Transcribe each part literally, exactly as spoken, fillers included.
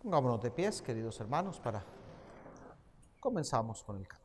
Pongámonos de pies, queridos hermanos, para comenzamos con el canto.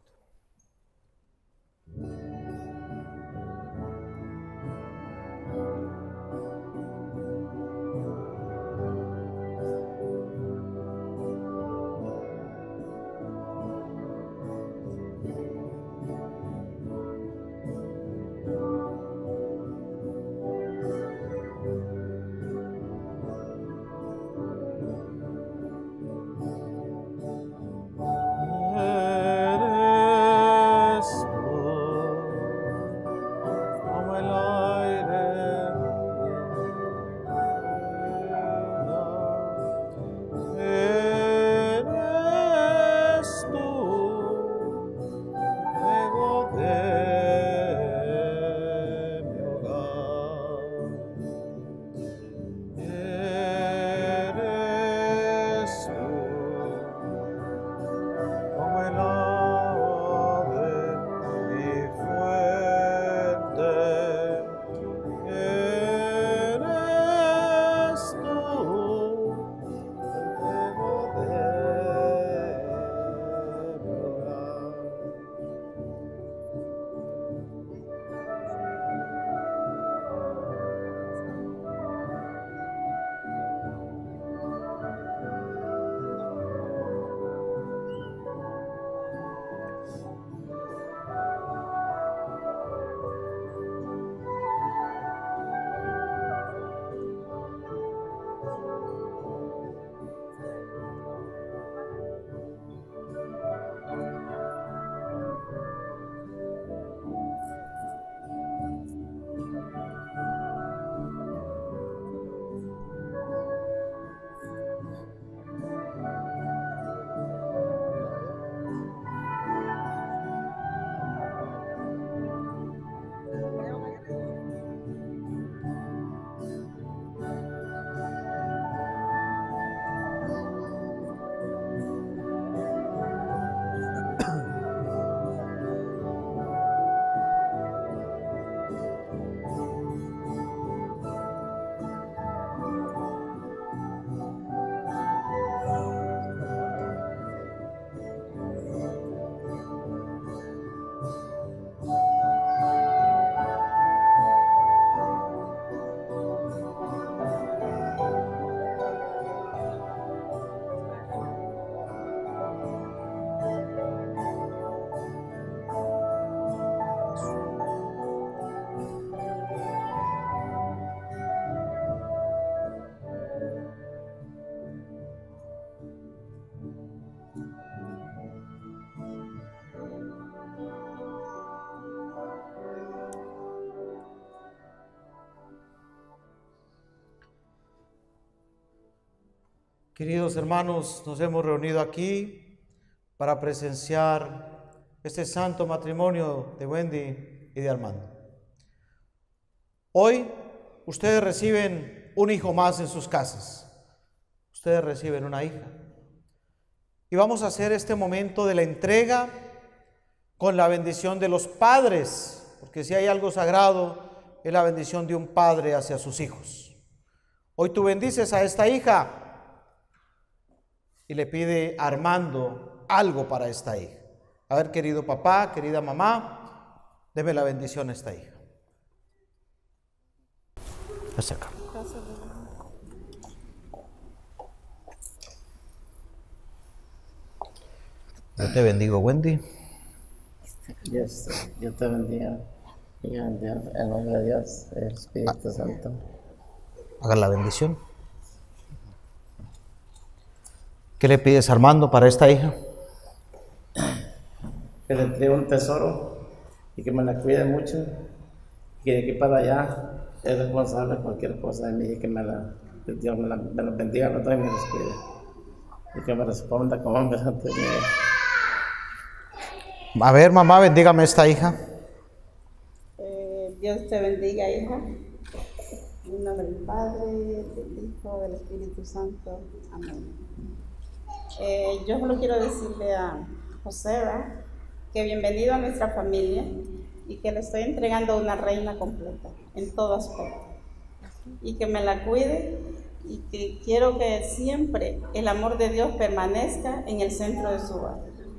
Queridos hermanos, nos hemos reunido aquí para presenciar este santo matrimonio de Wendy y de Armando. Hoy ustedes reciben un hijo más en sus casas. Ustedes reciben una hija. Y vamos a hacer este momento de la entrega con la bendición de los padres, porque si hay algo sagrado es la bendición de un padre hacia sus hijos. Hoy tú bendices a esta hija y le pide a Armando algo para esta hija. A ver, querido papá, querida mamá, deme la bendición a esta hija. Hacia acá. Yo te bendigo, Wendy. Dios, yo te bendiga. Hija de Dios, en nombre de Dios, el Espíritu Santo. Haga la bendición. ¿Qué le pides, Armando, para esta hija? Que le entregue un tesoro y que me la cuide mucho. Y que de aquí para allá es responsable de cualquier cosa de mí y que me la, que Dios me la, me la bendiga a todos y me los cuide. Y que me responda como hombre ante mí. A ver, mamá, bendígame a esta hija. Eh, Dios te bendiga, hija. En nombre del Padre, del Hijo, del Espíritu Santo. Amén. Eh, yo solo quiero decirle a José, ¿verdad?, que bienvenido a nuestra familia y que le estoy entregando una reina completa en todo aspecto y que me la cuide y que quiero que siempre el amor de Dios permanezca en el centro de su hogar.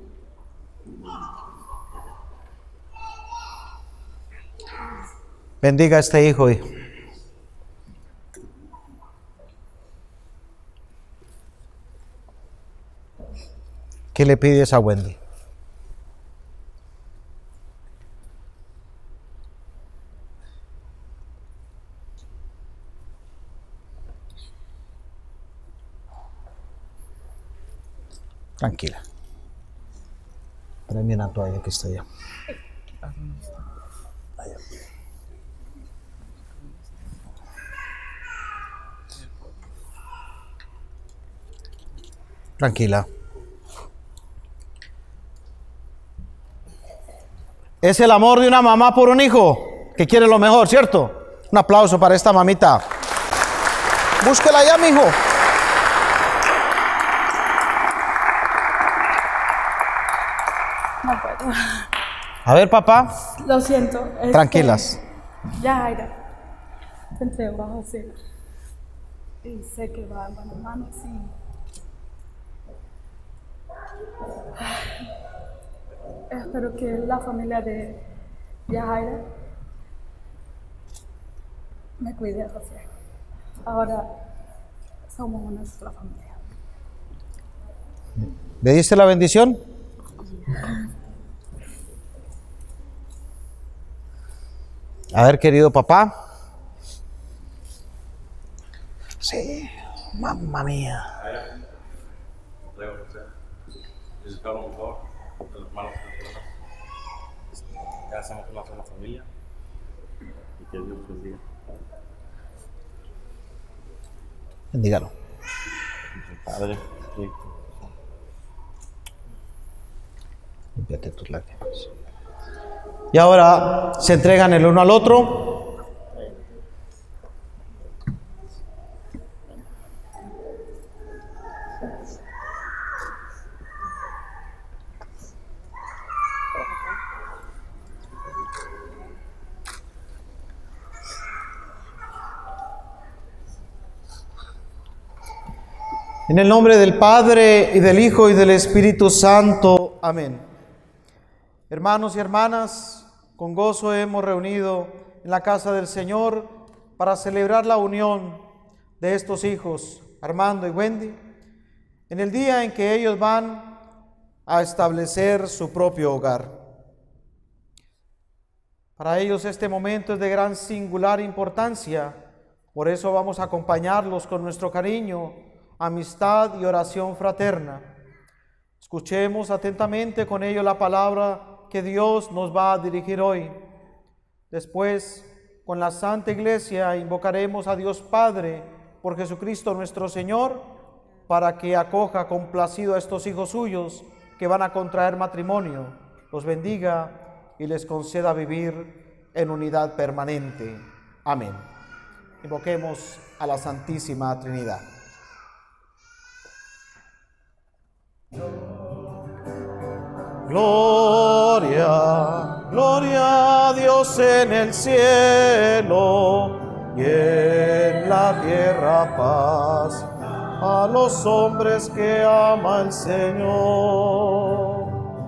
Bendiga a este hijo. Y ¿qué le pides a Wendy? Tranquila. Tráeme una toalla que está allá. Allá. Tranquila. Es el amor de una mamá por un hijo que quiere lo mejor, ¿cierto? Un aplauso para esta mamita. Búsquela ya, mijo. No puedo. A ver, papá. Lo siento. este, Tranquilas. Ya, Jaira. Te entrego a José. Y sé que va en buenas manos, sí. Espero que la familia de Yajaira me cuide a José. Ahora somos una sola familia. ¿Le diste la bendición? A ver, querido papá. Sí, mamma mía. Necesitamos un favor de los hermanos ya hacemos una sola familia y que Dios los bendiga. Bendígalo. Padre, sí. Límpiate tus lágrimas. Y ahora se entregan el uno al otro. En el nombre del Padre, y del Hijo, y del Espíritu Santo. Amén. Hermanos y hermanas, con gozo hemos reunido en la casa del Señor para celebrar la unión de estos hijos, Armando y Wendy, en el día en que ellos van a establecer su propio hogar. Para ellos este momento es de gran singular importancia, por eso vamos a acompañarlos con nuestro cariño, amistad y oración fraterna. Escuchemos atentamente con ello la palabra que Dios nos va a dirigir hoy. Después, con la Santa Iglesia, invocaremos a Dios Padre por Jesucristo nuestro Señor, para que acoja complacido a estos hijos suyos que van a contraer matrimonio, los bendiga y les conceda vivir en unidad permanente. Amén. Invoquemos a la Santísima Trinidad. Gloria, gloria a Dios en el cielo y en la tierra paz a los hombres que ama el Señor.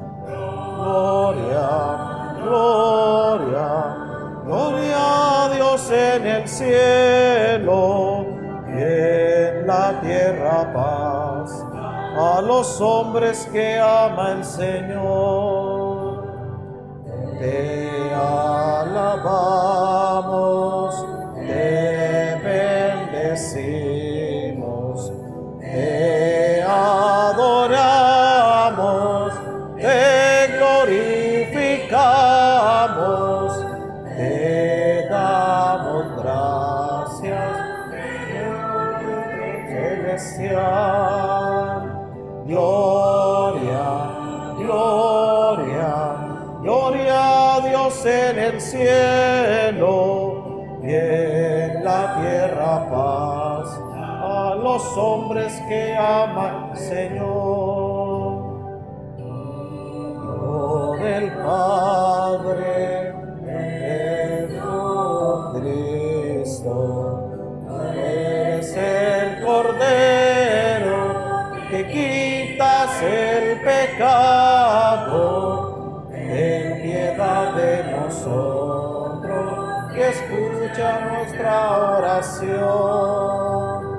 Gloria, gloria, gloria a Dios en el cielo y en la tierra paz a los hombres que ama el Señor. Te alabamos, te bendecimos, te adoramos, te glorificamos, te damos gracias, celestial. Gloria, gloria, gloria a Dios en el cielo y en la tierra paz a los hombres que ama el Señor. Por el Padre, Jesucristo, es el que quitas el pecado, ten piedad de nosotros y escucha nuestra oración.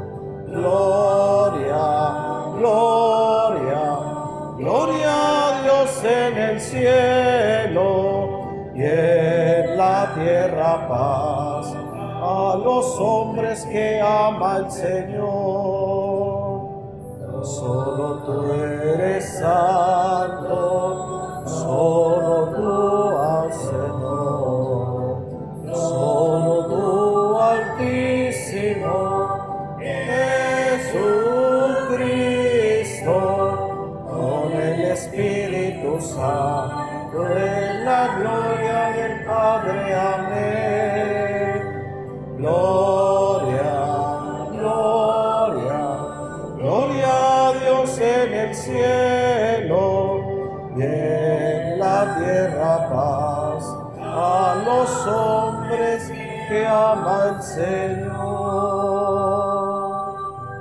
Gloria, gloria, gloria a Dios en el cielo y en la tierra paz a los hombres que ama el Señor. Solo tú eres santo, solo tú, al Señor, solo tú, Altísimo, Jesucristo, con el Espíritu Santo, en la gloria del Padre. Amén. Gloria, gloria, gloria a Dios en el cielo y en la tierra paz a los hombres que ama el Señor.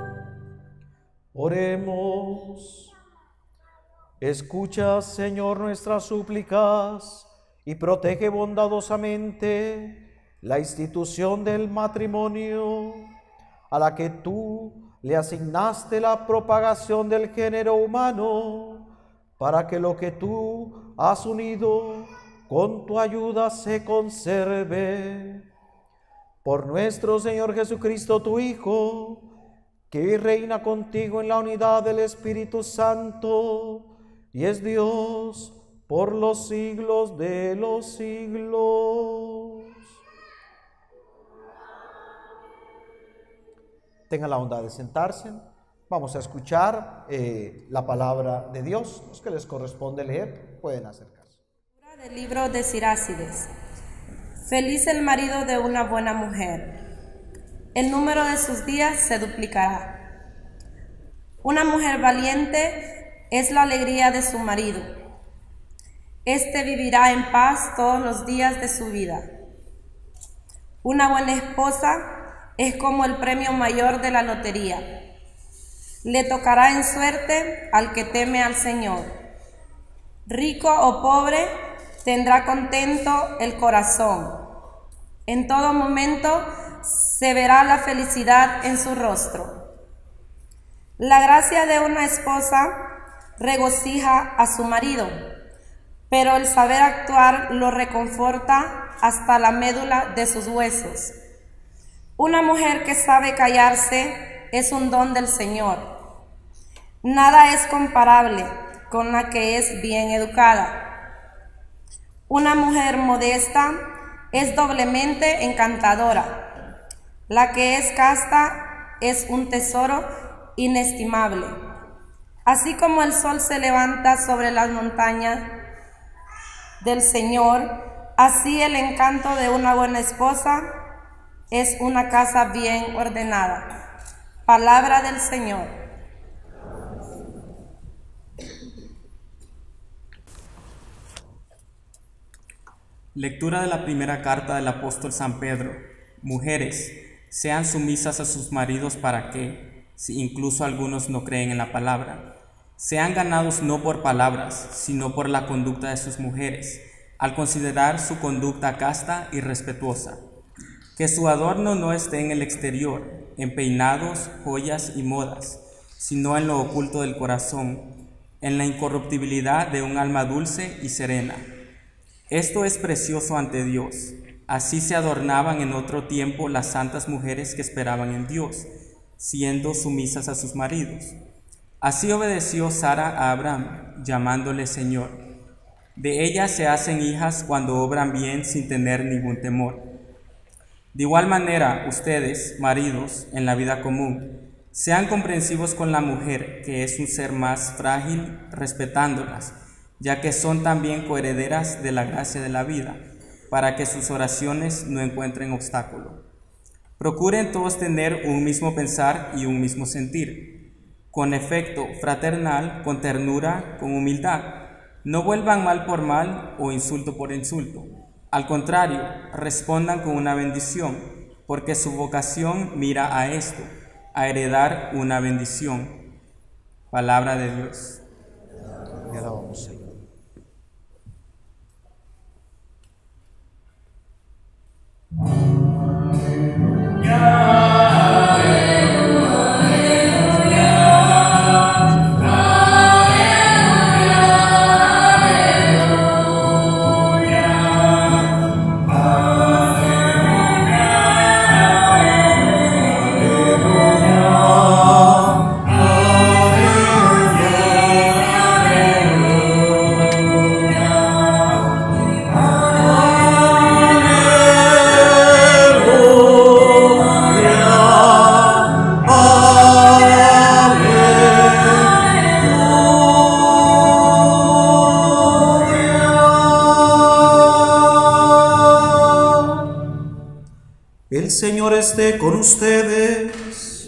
Oremos. Escucha, Señor, nuestras súplicas y protege bondadosamente la institución del matrimonio, a la que tú le asignaste la propagación del género humano, para que lo que tú has unido con tu ayuda se conserve. Por nuestro Señor Jesucristo, tu Hijo, que vive y reina contigo en la unidad del Espíritu Santo, y es Dios por los siglos de los siglos. Tengan la bondad de sentarse. Vamos a escuchar eh, la palabra de Dios. Los que les corresponde leer pueden acercarse. Del libro de Sirácides. Feliz el marido de una buena mujer. El número de sus días se duplicará. Una mujer valiente es la alegría de su marido. Este vivirá en paz todos los días de su vida. Una buena esposa es como el premio mayor de la lotería. Le tocará en suerte al que teme al Señor. Rico o pobre, tendrá contento el corazón. En todo momento se verá la felicidad en su rostro. La gracia de una esposa regocija a su marido, pero el saber actuar lo reconforta hasta la médula de sus huesos. Una mujer que sabe callarse es un don del Señor. Nada es comparable con la que es bien educada. Una mujer modesta es doblemente encantadora. La que es casta es un tesoro inestimable. Así como el sol se levanta sobre las montañas del Señor, así el encanto de una buena esposa es una casa bien ordenada. Palabra del Señor. Lectura de la primera carta del apóstol San Pedro. Mujeres, sean sumisas a sus maridos para que, si incluso algunos no creen en la palabra, sean ganados no por palabras, sino por la conducta de sus mujeres, al considerar su conducta casta y respetuosa. Que su adorno no esté en el exterior, en peinados, joyas y modas, sino en lo oculto del corazón, en la incorruptibilidad de un alma dulce y serena. Esto es precioso ante Dios. Así se adornaban en otro tiempo las santas mujeres que esperaban en Dios, siendo sumisas a sus maridos. Así obedeció Sara a Abraham, llamándole Señor. De ellas se hacen hijas cuando obran bien sin tener ningún temor. De igual manera, ustedes, maridos, en la vida común, sean comprensivos con la mujer, que es un ser más frágil, respetándolas, ya que son también coherederas de la gracia de la vida, para que sus oraciones no encuentren obstáculo. Procuren todos tener un mismo pensar y un mismo sentir, con efecto fraternal, con ternura, con humildad. No vuelvan mal por mal o insulto por insulto. Al contrario, respondan con una bendición, porque su vocación mira a esto, a heredar una bendición. Palabra de Dios. Te alabamos, Señor. El Señor esté con ustedes.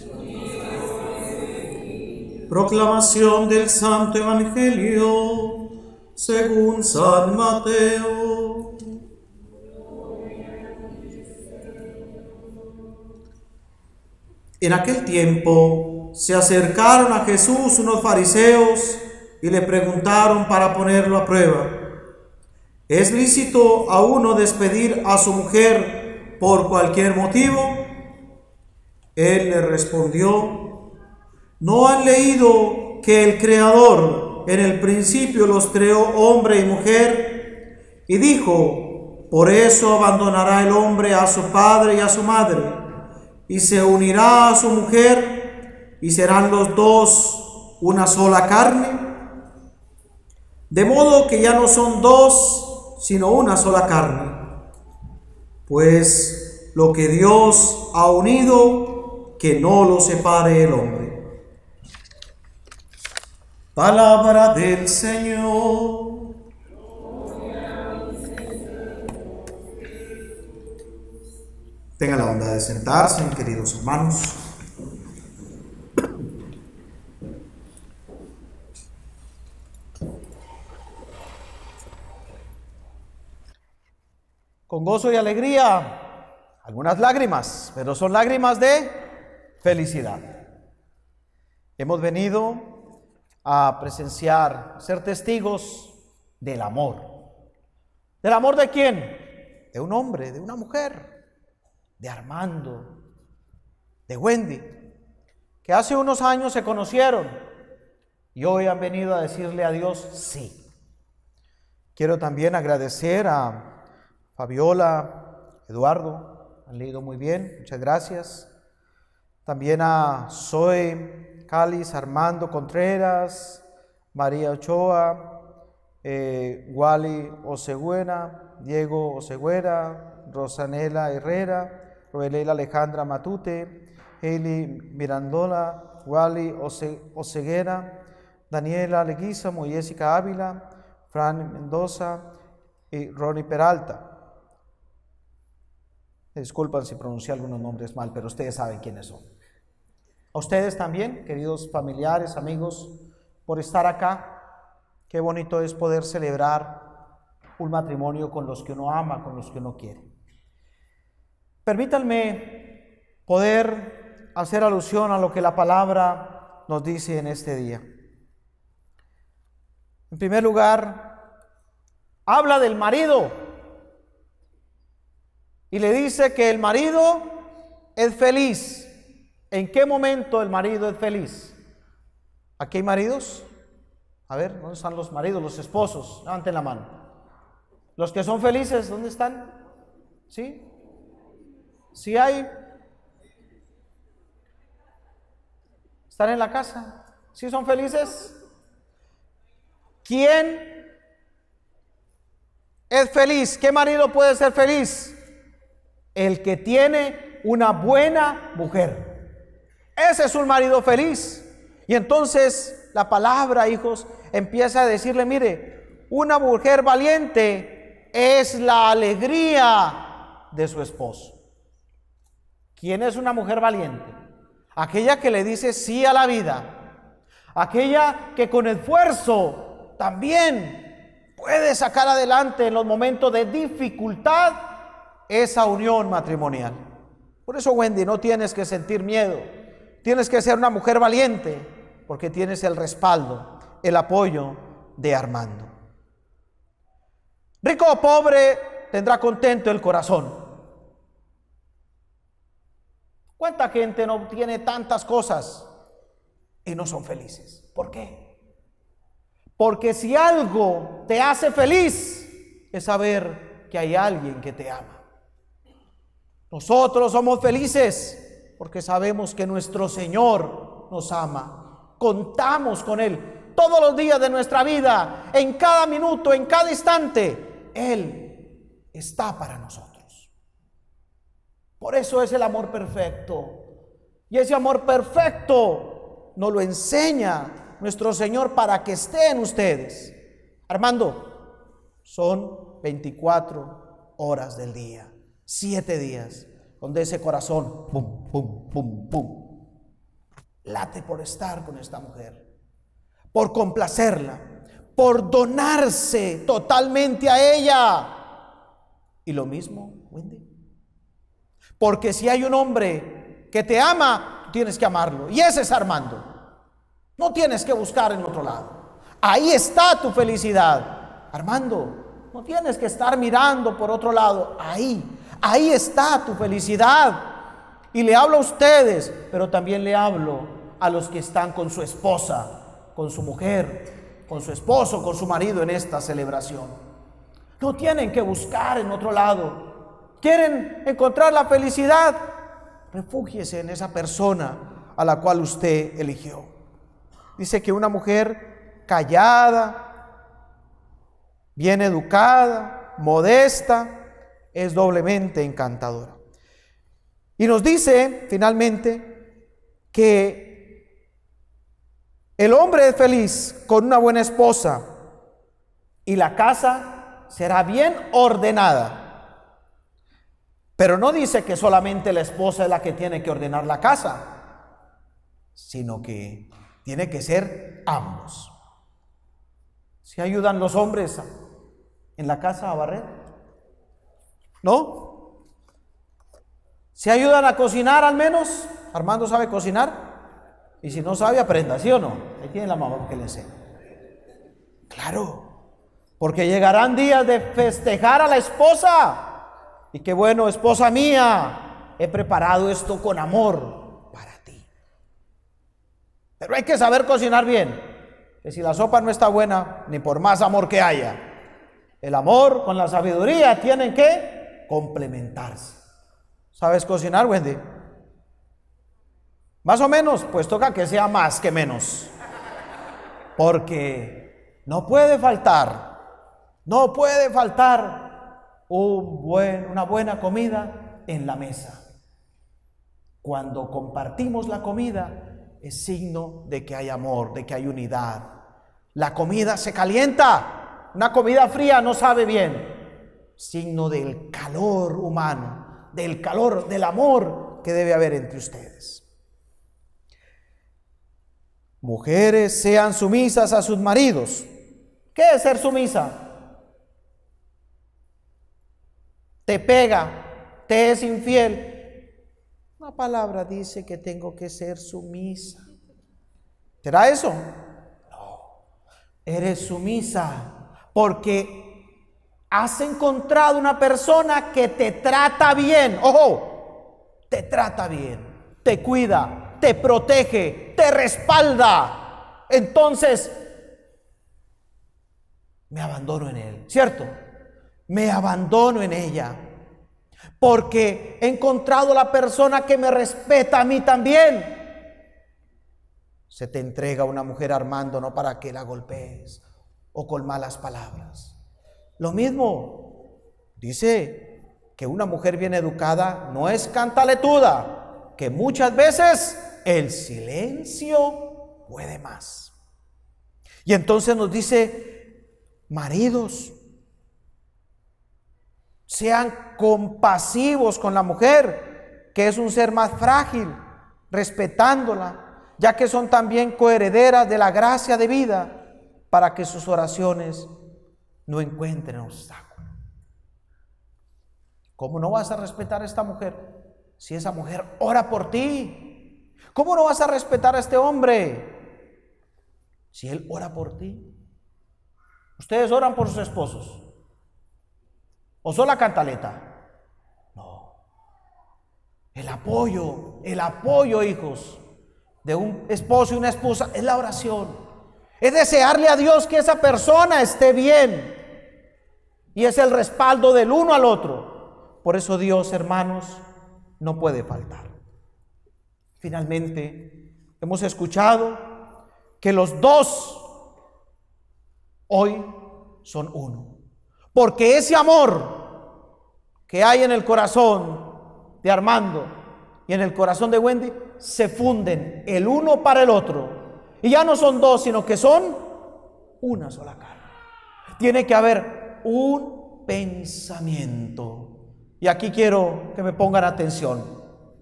Proclamación del Santo Evangelio según San Mateo. En aquel tiempo se acercaron a Jesús unos fariseos y le preguntaron para ponerlo a prueba: ¿es lícito a uno despedir a su mujer por cualquier motivo? Él le respondió: ¿no han leído que el Creador en el principio los creó hombre y mujer? Y dijo: por eso abandonará el hombre a su padre y a su madre, y se unirá a su mujer, y serán los dos una sola carne. De modo que ya no son dos, sino una sola carne. Pues lo que Dios ha unido, que no lo separe el hombre. Palabra del Señor. Tengan la bondad de sentarse, queridos hermanos. Con gozo y alegría, algunas lágrimas, pero son lágrimas de felicidad. Hemos venido a presenciar, ser testigos del amor. ¿Del amor de quién? De un hombre, de una mujer, de Armando, de Wendy, que hace unos años se conocieron y hoy han venido a decirle a Dios sí. Quiero también agradecer a Fabiola, Eduardo, han leído muy bien, muchas gracias. También a Zoe Cáliz, Armando Contreras, María Ochoa, eh, Wally Oseguera, Diego Oseguera, Rosanela Herrera, Robelela Alejandra Matute, Hailey Mirandola, Wally Ose, Oseguera, Daniela Leguizamo, Jessica Ávila, Fran Mendoza y Ronnie Peralta. Me disculpan si pronuncié algunos nombres mal, pero ustedes saben quiénes son. A ustedes también, queridos familiares, amigos, por estar acá. Qué bonito es poder celebrar un matrimonio con los que uno ama, con los que uno quiere. Permítanme poder hacer alusión a lo que la palabra nos dice en este día. En primer lugar, habla del marido. Y le dice que el marido es feliz. ¿En qué momento el marido es feliz? ¿Aquí hay maridos? A ver, ¿dónde están los maridos, los esposos? Levanten la mano. Los que son felices, ¿dónde están? ¿Sí? ¿Sí hay? ¿Están en la casa? ¿Sí son felices? ¿Quién es feliz? ¿Qué marido puede ser feliz? El que tiene una buena mujer. Ese es un marido feliz. Y entonces la palabra, hijos, empieza a decirle, mire, una mujer valiente es la alegría de su esposo. ¿Quién es una mujer valiente? Aquella que le dice sí a la vida. Aquella que con esfuerzo también puede sacar adelante en los momentos de dificultad esa unión matrimonial. Por eso, Wendy, no tienes que sentir miedo. Tienes que ser una mujer valiente. porque tienes el respaldo, el apoyo de Armando. Rico o pobre, tendrá contento el corazón. ¿Cuánta gente no tiene tantas cosas y no son felices? ¿Por qué? Porque si algo te hace feliz es saber que hay alguien que te ama. Nosotros somos felices porque sabemos que nuestro Señor nos ama. Contamos con Él todos los días de nuestra vida, en cada minuto, en cada instante. Él está para nosotros. Por eso es el amor perfecto. Y ese amor perfecto nos lo enseña nuestro Señor para que esté en ustedes. Armando, son veinticuatro horas del día, siete días, donde ese corazón, pum, pum, pum, pum, late por estar con esta mujer, por complacerla, por donarse totalmente a ella. Y lo mismo, Wendy. Porque si hay un hombre que te ama, tienes que amarlo. Y ese es Armando. No tienes que buscar en otro lado. Ahí está tu felicidad. Armando, no tienes que estar mirando por otro lado. Ahí, ahí está tu felicidad. Y le hablo a ustedes, pero también le hablo a los que están con su esposa, con su mujer, con su esposo, con su marido en esta celebración. No tienen que buscar en otro lado. ¿Quieren encontrar la felicidad? Refúgiese en esa persona a la cual usted eligió. Dice que una mujer callada, bien educada, modesta, es doblemente encantadora. Y nos dice finalmente que el hombre es feliz con una buena esposa y la casa será bien ordenada. Pero no dice que solamente la esposa es la que tiene que ordenar la casa, sino que tiene que ser ambos. ¿Se ayudan los hombres en la casa a barrer? ¿No? ¿Se ayudan a cocinar al menos? ¿Armando sabe cocinar? Y si no sabe, aprenda, ¿sí o no? Ahí tiene la mamá que le enseña. Claro, porque llegarán días de festejar a la esposa. Y qué bueno, esposa mía, he preparado esto con amor para ti. Pero hay que saber cocinar bien, que si la sopa no está buena, ni por más amor que haya, el amor con la sabiduría tienen que complementarse. ¿Sabes cocinar, Wendy? Más o menos, pues toca que sea más que menos. Porque no puede faltar, no puede faltar Un buen, una buena comida en la mesa. Cuando compartimos la comida es signo de que hay amor, de que hay unidad. La comida se calienta, una comida fría no sabe bien. Signo del calor humano, del calor, del amor que debe haber entre ustedes. Mujeres, sean sumisas a sus maridos. ¿Qué es ser sumisa? Te pega, te es infiel. La palabra dice que tengo que ser sumisa. ¿Será eso? No. Eres sumisa porque has encontrado una persona que te trata bien. Ojo, te trata bien, te cuida, te protege, te respalda. Entonces, me abandono en él, ¿cierto? Me abandono en ella, porque he encontrado la persona que me respeta a mí también. Se te entrega una mujer, Armando, no para que la golpees o con malas palabras. Lo mismo, dice que una mujer bien educada no es cantaletuda, que muchas veces el silencio puede más. Y entonces nos dice, maridos, sean compasivos con la mujer, que es un ser más frágil, respetándola, ya que son también coherederas de la gracia de vida, para que sus oraciones no encuentren obstáculo. ¿Cómo no vas a respetar a esta mujer si esa mujer ora por ti? ¿Cómo no vas a respetar a este hombre si Él ora por ti. ¿Ustedes oran por sus esposos? ¿O son la cantaleta? No. El apoyo, el apoyo, hijos, de un esposo y una esposa es la oración. Es desearle a Dios que esa persona esté bien. Y es el respaldo del uno al otro. Por eso Dios, hermanos, no puede faltar. Finalmente, hemos escuchado que los dos hoy son uno. Porque ese amor que hay en el corazón de Armando y en el corazón de Wendy se funden el uno para el otro. Y ya no son dos, sino que son una sola carne. Tiene que haber un pensamiento. Y aquí quiero que me pongan atención.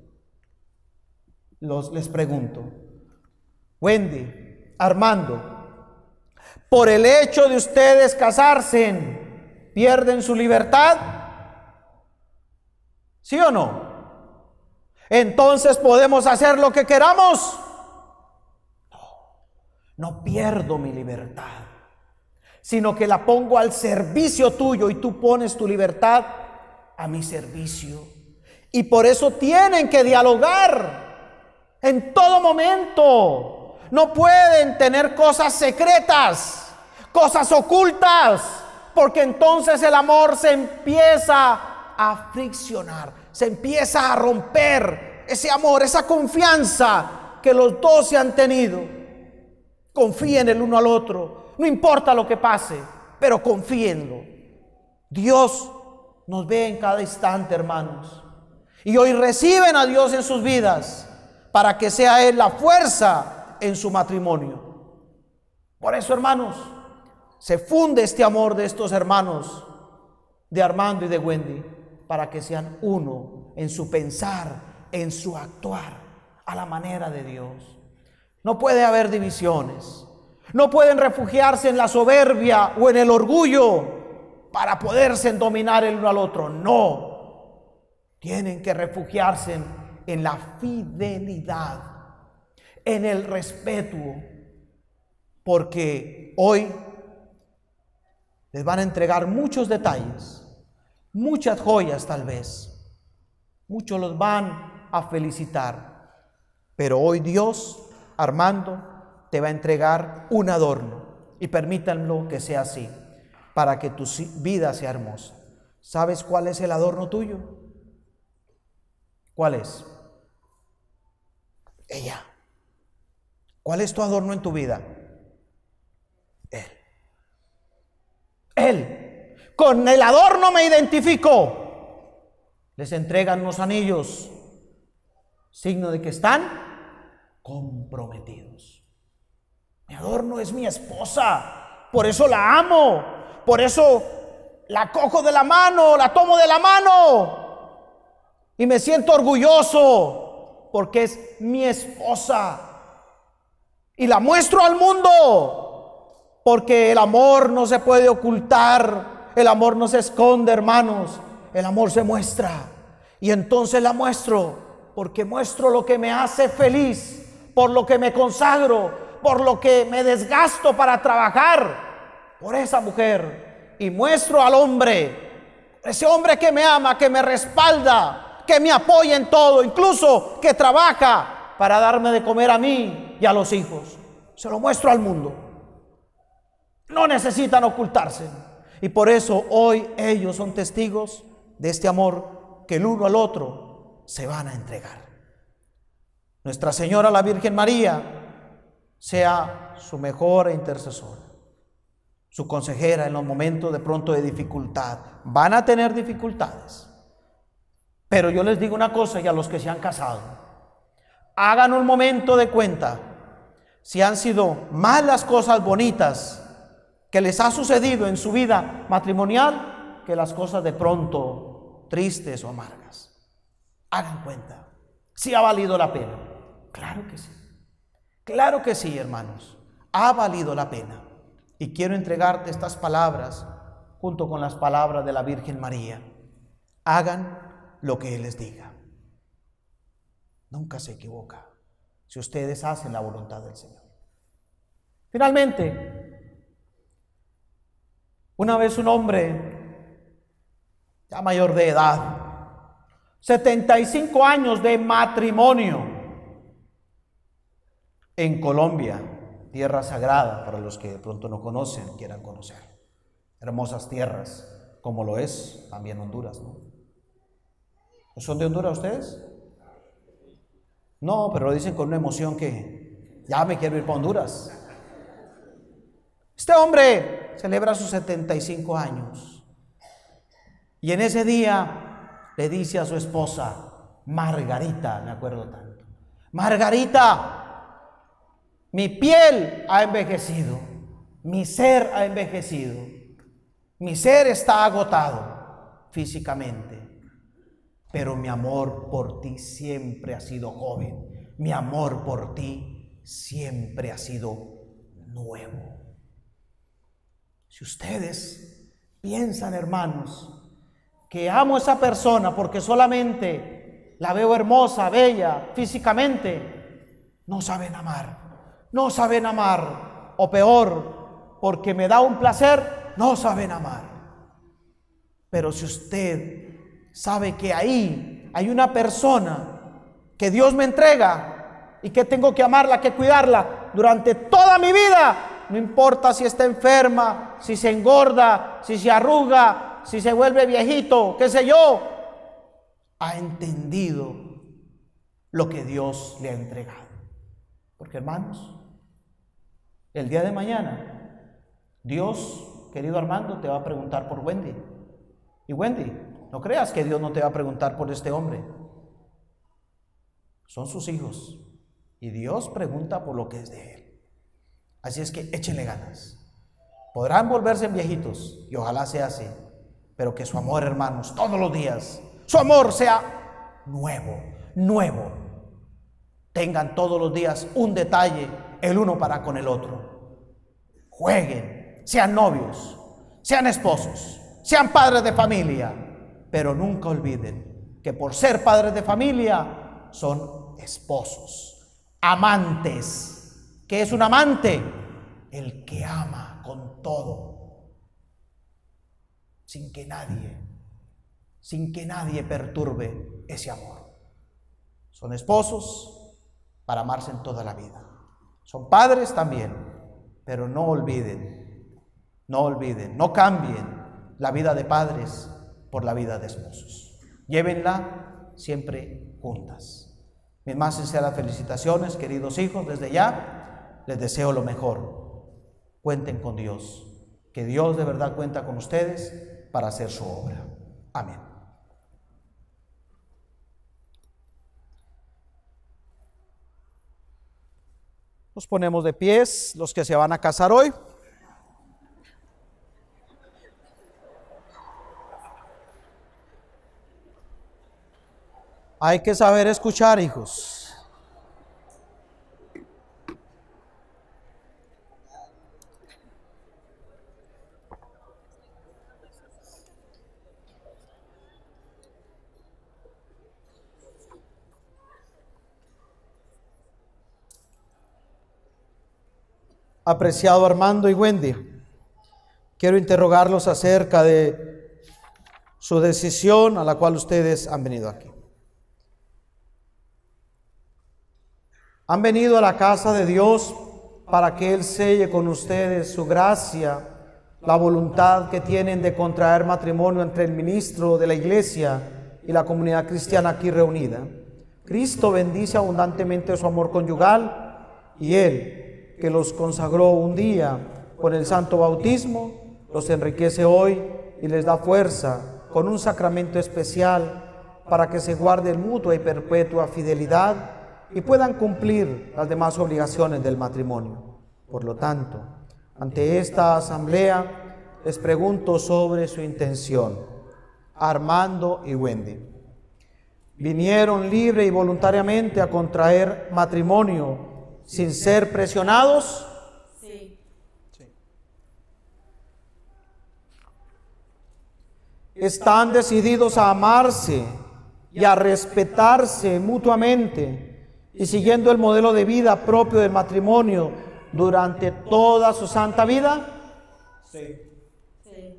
Los, les pregunto, Wendy, Armando, por el hecho de ustedes casarse, ¿pierden su libertad? ¿Sí o no? Entonces, ¿podemos hacer lo que queramos? No, no pierdo mi libertad, sino que la pongo al servicio tuyo y tú pones tu libertad a mi servicio. Y por eso tienen que dialogar en todo momento. No pueden tener cosas secretas, cosas ocultas, porque entonces el amor se empieza a friccionar, se empieza a romper ese amor, esa confianza que los dos se han tenido. Confíen el uno al otro, no importa lo que pase, pero confíenlo. Dios nos ve en cada instante, hermanos, y hoy reciben a Dios en sus vidas para que sea Él la fuerza en su matrimonio. Por eso, hermanos, se funde este amor de estos hermanos, de Armando y de Wendy, para que sean uno en su pensar, en su actuar, a la manera de Dios. No puede haber divisiones. No pueden refugiarse en la soberbia o en el orgullo para poderse dominar el uno al otro. No. Tienen que refugiarse en en la fidelidad, en el respeto, porque hoy les van a entregar muchos detalles, muchas joyas tal vez, muchos los van a felicitar, pero hoy Dios, Armando, te va a entregar un adorno, y permítanlo que sea así, para que tu vida sea hermosa. ¿Sabes cuál es el adorno tuyo? ¿Cuál es? Ella. ¿Cuál es tu adorno en tu vida? Él. Él. Con el adorno me identifico. Les entregan unos anillos, signo de que están comprometidos. Mi adorno es mi esposa, por eso la amo, por eso la cojo de la mano, la tomo de la mano y me siento orgulloso porque es mi esposa y la muestro al mundo, porque el amor no se puede ocultar, el amor no se esconde, hermanos, el amor se muestra. Y entonces la muestro porque muestro lo que me hace feliz, por lo que me consagro, por lo que me desgasto para trabajar por esa mujer, y muestro al hombre, ese hombre que me ama, que me respalda, que me apoya en todo, incluso que trabaja para darme de comer a mí y a los hijos. Se lo muestro al mundo. No necesitan ocultarse. Y por eso hoy ellos son testigos de este amor que el uno al otro se van a entregar. Nuestra Señora, la Virgen María, sea su mejor intercesora, su consejera en los momentos de pronto de dificultad. Van a tener dificultades. Pero yo les digo una cosa, y a los que se han casado, hagan un momento de cuenta si han sido malas cosas bonitas que les ha sucedido en su vida matrimonial que las cosas de pronto tristes o amargas. Hagan cuenta si ha valido la pena. Claro que sí, claro que sí, hermanos, ha valido la pena. Y quiero entregarte estas palabras junto con las palabras de la Virgen María. Hagan lo que Él les diga. Nunca se equivoca si ustedes hacen la voluntad del Señor. Finalmente, una vez un hombre ya mayor de edad, setenta y cinco años de matrimonio en Colombia, tierra sagrada para los que de pronto no conocen, quieran conocer. Hermosas tierras, como lo es también Honduras, ¿no? ¿No son de Honduras ustedes? No, pero lo dicen con una emoción que ya me quiero ir para Honduras. Este hombre celebra sus setenta y cinco años y en ese día le dice a su esposa, Margarita, me acuerdo tanto, Margarita, mi piel ha envejecido, mi ser ha envejecido, mi ser está agotado físicamente, pero mi amor por ti siempre ha sido joven, mi amor por ti siempre ha sido nuevo. Si ustedes piensan, hermanos, que amo a esa persona porque solamente la veo hermosa, bella, físicamente, no saben amar. No saben amar, o peor, porque me da un placer, no saben amar. Pero si usted sabe que ahí hay una persona que Dios me entrega y que tengo que amarla, que cuidarla durante toda mi vida, no importa si está enferma, si se engorda, si se arruga, si se vuelve viejito, qué sé yo, ha entendido lo que Dios le ha entregado. Porque, hermanos, el día de mañana, Dios, querido Armando, te va a preguntar por Wendy. Y Wendy, no creas que Dios no te va a preguntar por este hombre. Son sus hijos. Y Dios pregunta por lo que es de él. Así es que échenle ganas. Podrán volverse viejitos, y ojalá sea así. Pero que su amor, hermanos, todos los días, su amor sea nuevo, nuevo. Tengan todos los días un detalle el uno para con el otro. Jueguen, sean novios, sean esposos, sean padres de familia, pero nunca olviden que por ser padres de familia son esposos, amantes. ¿Qué es un amante? El que ama con todo, sin que nadie, sin que nadie perturbe ese amor. Son esposos para amarse en toda la vida. Son padres también, pero no olviden, no olviden, no cambien la vida de padres por la vida de esposos. Llévenla siempre juntas. Mis más sinceras felicitaciones, queridos hijos, desde ya les deseo lo mejor. Cuenten con Dios, que Dios de verdad cuenta con ustedes para hacer su obra. Amén. Nos ponemos de pies los que se van a casar hoy. Hay que saber escuchar, hijos. Apreciado Armando y Wendy, quiero interrogarlos acerca de su decisión a la cual ustedes han venido aquí. Han venido a la casa de Dios para que Él selle con ustedes su gracia, la voluntad que tienen de contraer matrimonio entre el ministro de la iglesia y la comunidad cristiana aquí reunida. Cristo bendice abundantemente su amor conyugal y Él, que los consagró un día con el santo bautismo, los enriquece hoy y les da fuerza con un sacramento especial para que se guarden mutua y perpetua fidelidad y puedan cumplir las demás obligaciones del matrimonio. Por lo tanto, ante esta asamblea les pregunto sobre su intención. Armando y Wendy, ¿vinieron libre y voluntariamente a contraer matrimonio sin ser presionados? Sí. Sí. ¿Están decididos a amarse y a respetarse mutuamente y siguiendo el modelo de vida propio del matrimonio, durante toda su santa vida? Sí. Sí.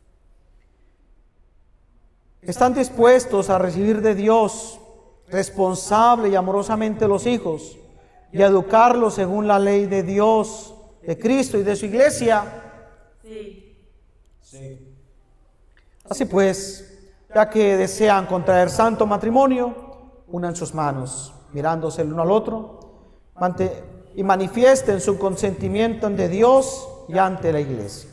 ¿Están dispuestos a recibir de Dios responsable y amorosamente los hijos y a educarlos según la ley de Dios, de Cristo y de su iglesia? Sí. Sí. Así pues, ya que desean contraer santo matrimonio, unan sus manos, mirándose el uno al otro, y manifiesten su consentimiento ante Dios y ante la iglesia.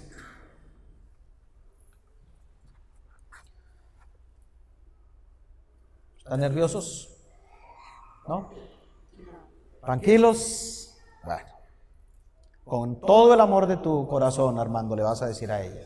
¿Están nerviosos? ¿No? ¿Tranquilos? Bueno, con todo el amor de tu corazón, Armando, le vas a decir a ella: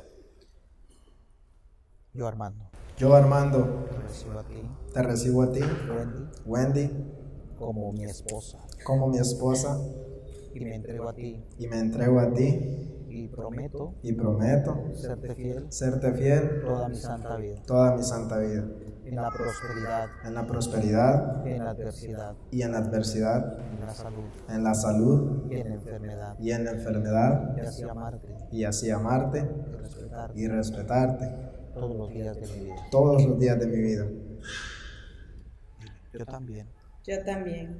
yo, Armando, Yo, Armando, te recibo a ti, te recibo a ti, Wendy, Wendy, como mi esposa, como mi esposa, y me entrego a ti, y me entrego a ti, y prometo y prometo serte fiel serte fiel toda mi santa vida, toda mi santa vida, en la prosperidad, en la prosperidad en la adversidad, y en la adversidad, en la salud en la salud y en la enfermedad, y en la enfermedad, y así amarte y así amarte y respetarte y respetarte todos los días de mi vida. todos los días de mi vida. Yo también. Yo también.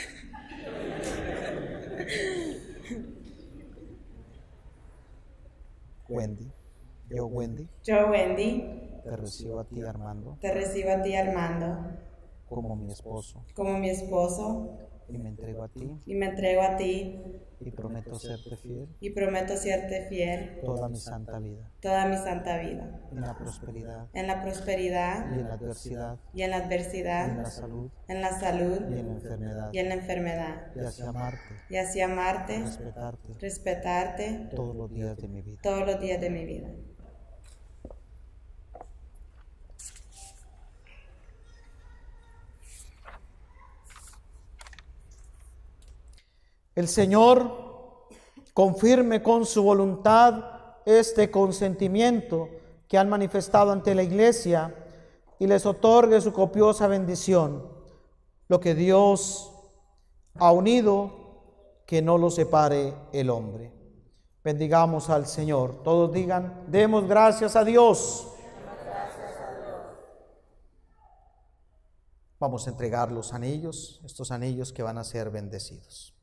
Wendy, yo, Wendy, Yo, Wendy, te recibo a ti, Armando, te recibo a ti, Armando, como mi esposo, como mi esposo, y me entrego a ti, y me entrego a ti, y prometo serte fiel y prometo serte fiel toda mi santa vida, toda mi santa vida, en la prosperidad en la prosperidad y en la adversidad, y en la y en adversidad, la salud en la salud y en la enfermedad, y en la enfermedad, y así amarte, y así amarte, respetarte respetarte todos los días de mi vida. todos los días de mi vida. El Señor confirme con su voluntad este consentimiento que han manifestado ante la Iglesia y les otorgue su copiosa bendición. Lo que Dios ha unido, que no lo separe el hombre. Bendigamos al Señor. Todos digan: demos gracias a Dios. Vamos a entregar los anillos, estos anillos que van a ser bendecidos.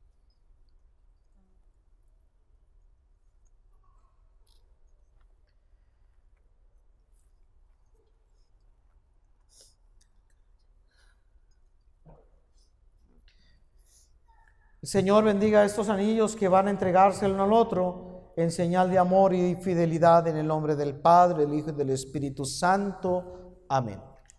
El Señor bendiga estos anillos que van a entregarse el uno al otro en señal de amor y fidelidad, en el nombre del Padre, del Hijo y del Espíritu Santo. Amén.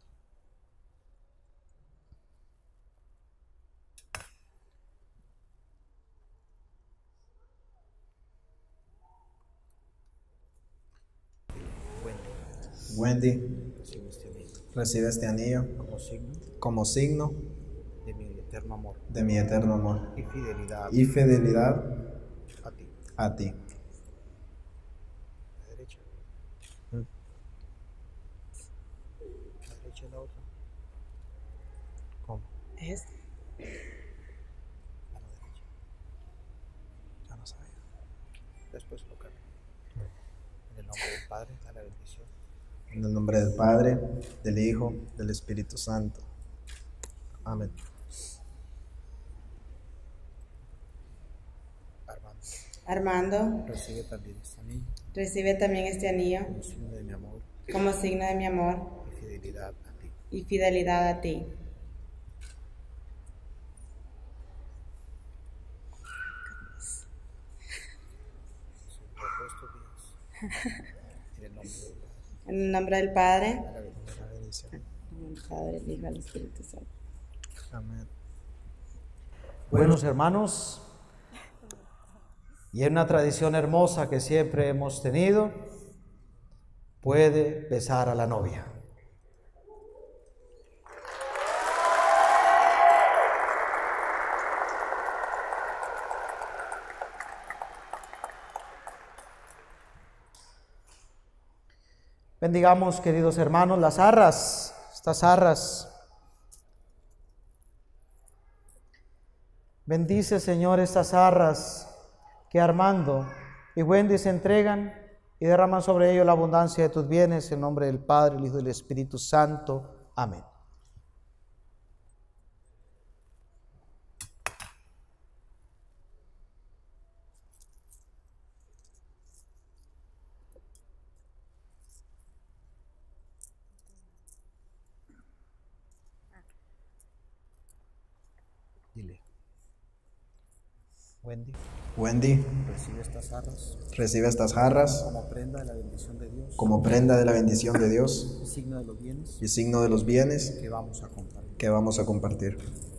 Wendy, recibe este anillo Como signo como signo de mi eterno amor de mi eterno amor y fidelidad y fidelidad a ti. a ti. La derecha. La derecha y la otra. ¿Cómo? Es A la derecha. Ya no sabía. Después lo cambio. En el nombre del Padre, da la bendición. En el nombre del Padre, del Hijo, del Espíritu Santo. Amén. Armando, Armando, recibe también este anillo recibe también este anillo como signo de mi amor como signo de mi amor y fidelidad a ti. y fidelidad a ti. Por estos días. En En el nombre del Padre, el nombre del Padre, da la bendición. La bendición. del Padre, del Hijo y del Espíritu Santo. Amén. Buenos hermanos, y en una tradición hermosa que siempre hemos tenido, puede besar a la novia. Bendigamos, queridos hermanos, las arras, estas arras. Bendice, Señor, estas arras que Armando y Wendy se entregan y derraman sobre ellos la abundancia de tus bienes, en nombre del Padre, el Hijo y del Espíritu Santo. Amén. Dile. Wendy. Wendy, Recibe estas jarras recibe estas jarras como prenda de la bendición de Dios como prenda de la bendición de Dios y signo de los bienes y signo de los bienes que vamos a compartir. que vamos a compartir.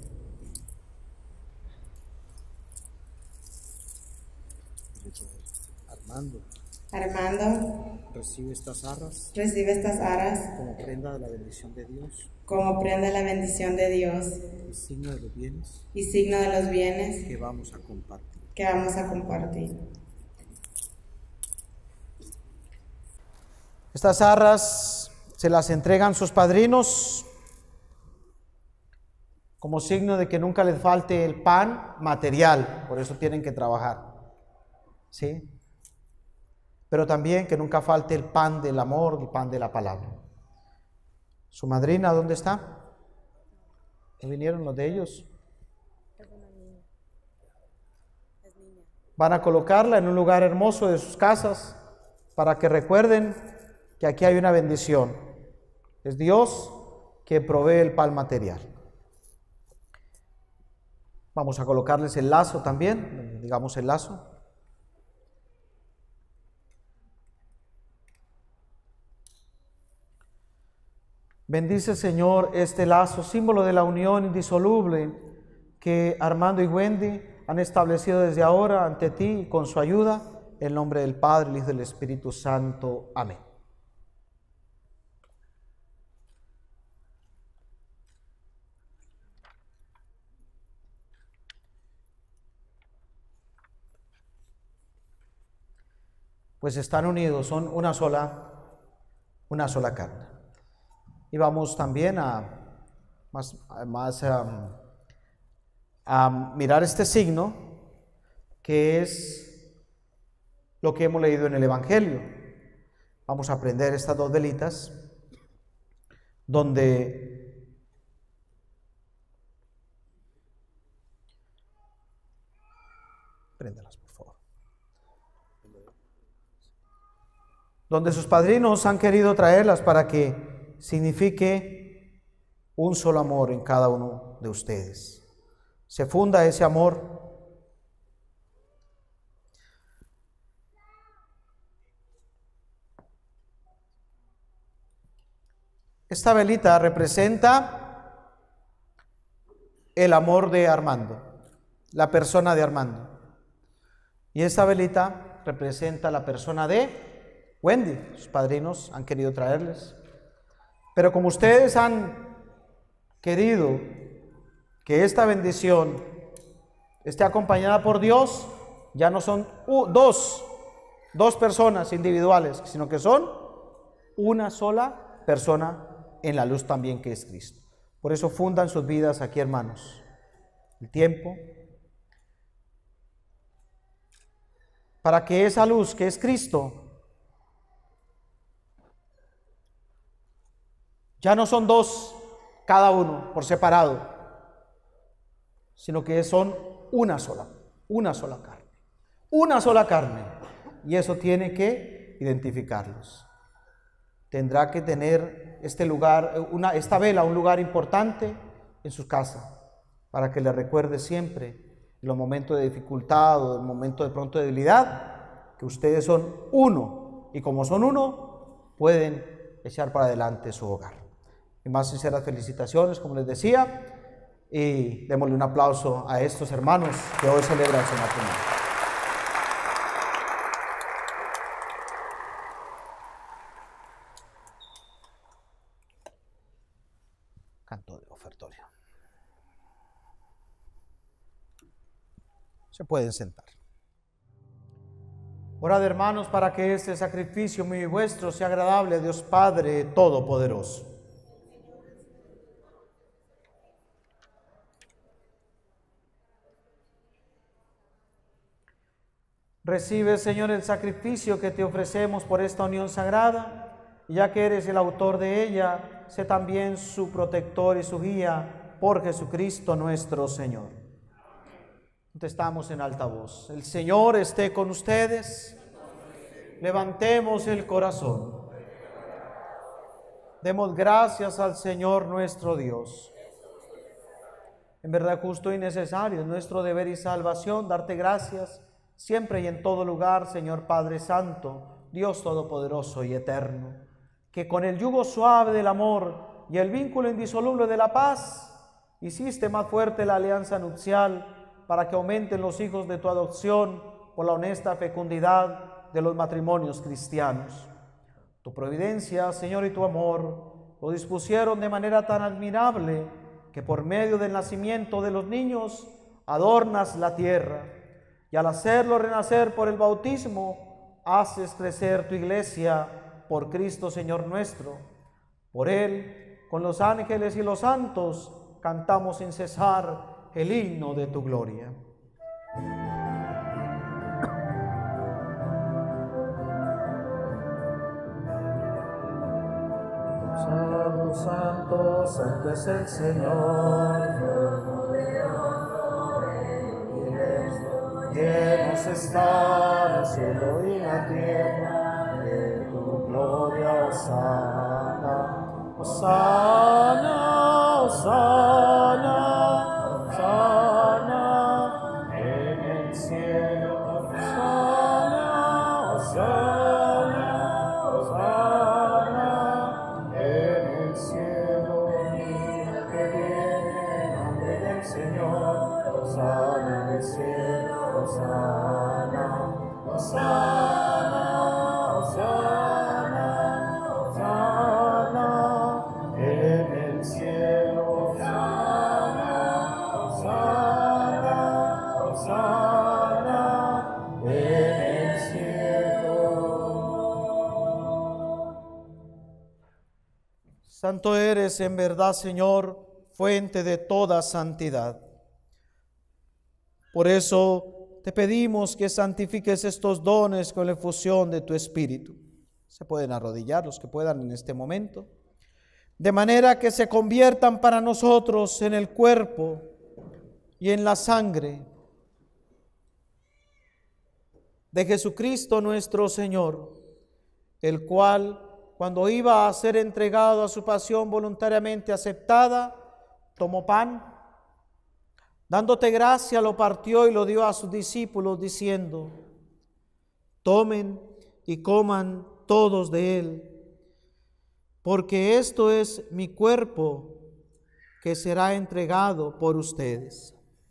Armando, Armando, recibe estas jarras recibe estas aras como prenda de la bendición de Dios como prenda de la bendición de Dios y signo de los bienes y signo de los bienes que vamos a compartir. que vamos a compartir. Estas arras se las entregan sus padrinos como signo de que nunca les falte el pan material, por eso tienen que trabajar, ¿sí? Pero también que nunca falte el pan del amor, el pan de la palabra. ¿Su madrina dónde está? ¿No vinieron los de ellos? Van a colocarla en un lugar hermoso de sus casas para que recuerden que aquí hay una bendición. Es Dios que provee el pan material. Vamos a colocarles el lazo también, digamos el lazo. Bendice, Señor, este lazo, símbolo de la unión indisoluble que Armando y Wendy han establecido desde ahora ante ti y con su ayuda, en nombre del Padre, el Hijo y del Espíritu Santo. Amén. Pues están unidos, son una sola, una sola carne. Y vamos también a, más, más um, a mirar este signo, que es lo que hemos leído en el Evangelio. Vamos a prender estas dos velitas, donde préndelas, por favor. Donde sus padrinos han querido traerlas para que signifique un solo amor en cada uno de ustedes. Se funda ese amor. Esta velita representa el amor de Armando, la persona de Armando. Y esta velita representa la persona de Wendy. Sus padrinos han querido traerles. Pero como ustedes han querido que esta bendición esté acompañada por Dios, ya no son uh, dos, dos personas individuales, sino que son una sola persona en la luz también, que es Cristo. Por eso fundan sus vidas aquí, hermanos. El tiempo para que esa luz que es Cristo ya no son dos, cada uno por separado, sino que son una sola, una sola carne, una sola carne. Y eso tiene que identificarlos. Tendrá que tener este lugar, una, esta vela, un lugar importante en su casa, para que le recuerde siempre, en los momentos de dificultad o en los momentos de pronto de debilidad, que ustedes son uno, y como son uno, pueden echar para adelante su hogar. Y más sinceras felicitaciones, como les decía, y démosle un aplauso a estos hermanos que hoy celebran su matrimonio. Canto de ofertorio. Se pueden sentar. Orad, hermanos, para que este sacrificio mío y vuestro sea agradable a Dios Padre Todopoderoso. Recibe, Señor, el sacrificio que te ofrecemos por esta unión sagrada, y ya que eres el autor de ella, sé también su protector y su guía, por Jesucristo nuestro Señor. Contestamos en alta voz: el Señor esté con ustedes. Levantemos el corazón. Demos gracias al Señor nuestro Dios. En verdad, justo y necesario es nuestro deber y salvación darte gracias siempre y en todo lugar, Señor Padre Santo, Dios Todopoderoso y Eterno, que con el yugo suave del amor y el vínculo indisoluble de la paz hiciste más fuerte la alianza nupcial, para que aumenten los hijos de tu adopción por la honesta fecundidad de los matrimonios cristianos. Tu providencia, Señor, y tu amor lo dispusieron de manera tan admirable que por medio del nacimiento de los niños adornas la tierra, y al hacerlo renacer por el bautismo, haces crecer tu iglesia por Cristo Señor nuestro. Por Él, con los ángeles y los santos, cantamos sin cesar el himno de tu gloria. Santo, santo, santo es el Señor. Llenos está el cielo y la tierra de tu gloria, Osana, Osana, Osana, Osana en el cielo, Osana, Osana, Osana en el cielo, mira que viene el nombre del Señor, Osana en el cielo. Osana, Osana, Osana, Osana en el cielo, Osana, Osana, Osana en el cielo. Santo eres en verdad, Señor, fuente de toda santidad. Por eso te pedimos que santifiques estos dones con la efusión de tu Espíritu. Se pueden arrodillar los que puedan en este momento, de manera que se conviertan para nosotros en el cuerpo y en la sangre de Jesucristo nuestro Señor, el cual, cuando iba a ser entregado a su pasión voluntariamente aceptada, tomó pan, dándote gracia, lo partió y lo dio a sus discípulos, diciendo: tomen y coman todos de él, porque esto es mi cuerpo que será entregado por ustedes.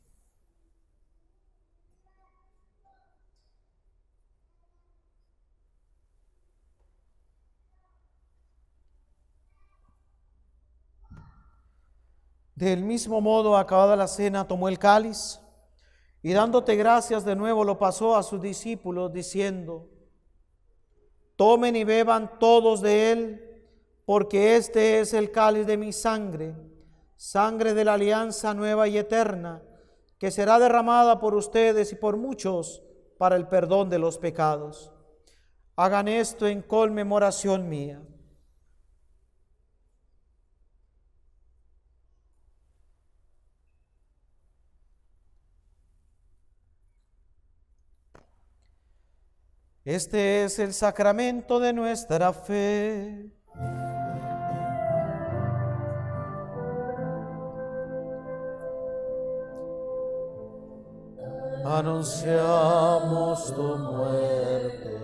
Del mismo modo, acabada la cena, tomó el cáliz y dándote gracias de nuevo lo pasó a sus discípulos, diciendo: tomen y beban todos de él, porque este es el cáliz de mi sangre, sangre de la alianza nueva y eterna, que será derramada por ustedes y por muchos para el perdón de los pecados. Hagan esto en conmemoración mía. Este es el sacramento de nuestra fe. Anunciamos tu muerte,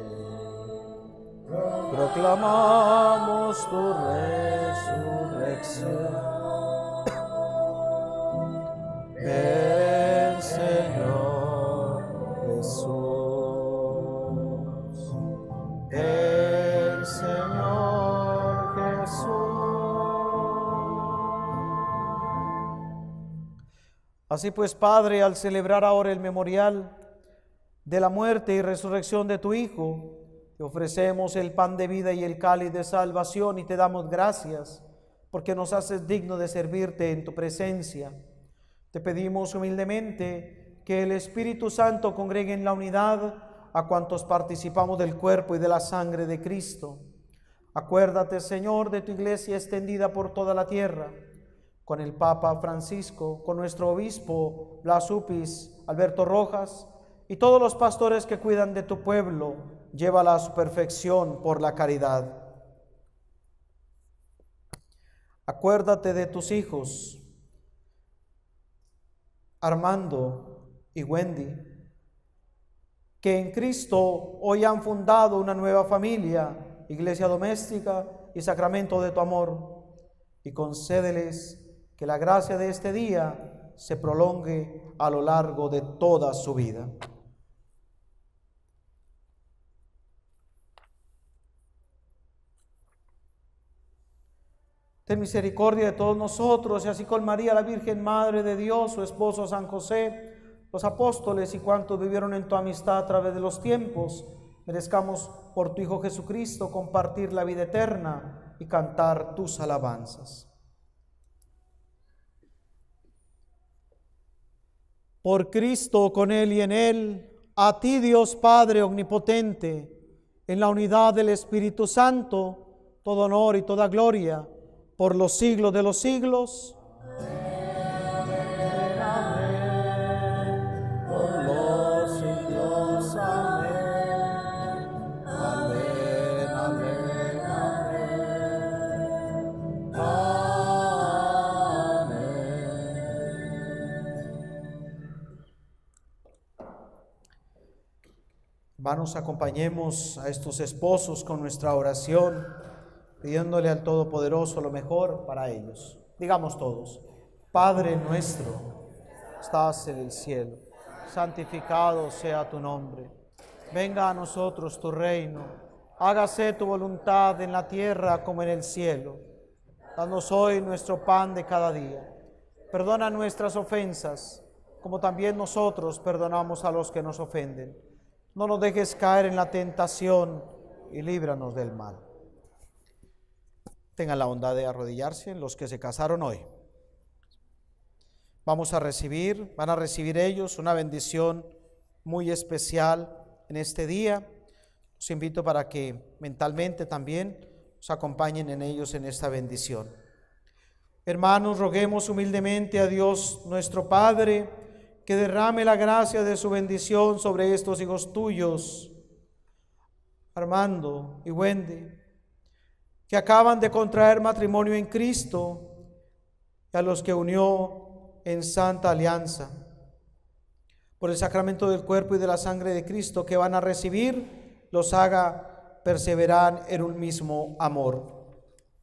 proclamamos tu resurrección. Ven, Señor Jesús. El Señor Jesús. Así pues, Padre, al celebrar ahora el memorial de la muerte y resurrección de tu Hijo, te ofrecemos el pan de vida y el cáliz de salvación y te damos gracias porque nos haces digno de servirte en tu presencia. Te pedimos humildemente que el Espíritu Santo congregue en la unidad a cuantos participamos del cuerpo y de la sangre de Cristo. Acuérdate, Señor, de tu iglesia extendida por toda la tierra, con el Papa Francisco, con nuestro obispo Blas Upis, Alberto Rojas, y todos los pastores que cuidan de tu pueblo. Llévala a su perfección por la caridad. Acuérdate de tus hijos, Armando y Wendy, que en Cristo hoy han fundado una nueva familia, iglesia doméstica y sacramento de tu amor, y concédeles que la gracia de este día se prolongue a lo largo de toda su vida. Ten misericordia de todos nosotros, y así con María, la Virgen Madre de Dios, su esposo San José, los apóstoles y cuantos vivieron en tu amistad a través de los tiempos, merezcamos por tu Hijo Jesucristo compartir la vida eterna y cantar tus alabanzas. Por Cristo, con Él y en Él, a ti Dios Padre Omnipotente, en la unidad del Espíritu Santo, todo honor y toda gloria, por los siglos de los siglos. Hermanos, acompañemos a estos esposos con nuestra oración, pidiéndole al Todopoderoso lo mejor para ellos. Digamos todos: Padre nuestro, estás en el cielo, santificado sea tu nombre. Venga a nosotros tu reino, hágase tu voluntad en la tierra como en el cielo. Danos hoy nuestro pan de cada día. Perdona nuestras ofensas, como también nosotros perdonamos a los que nos ofenden. No nos dejes caer en la tentación y líbranos del mal. Tengan la bondad de arrodillarse los que se casaron hoy. Vamos a recibir, van a recibir ellos una bendición muy especial en este día. Los invito para que mentalmente también nos acompañen en ellos en esta bendición. Hermanos, roguemos humildemente a Dios nuestro Padre, que derrame la gracia de su bendición sobre estos hijos tuyos, Armando y Wendy, que acaban de contraer matrimonio en Cristo, y a los que unió en santa alianza, por el sacramento del cuerpo y de la sangre de Cristo que van a recibir, los haga perseverar en un mismo amor.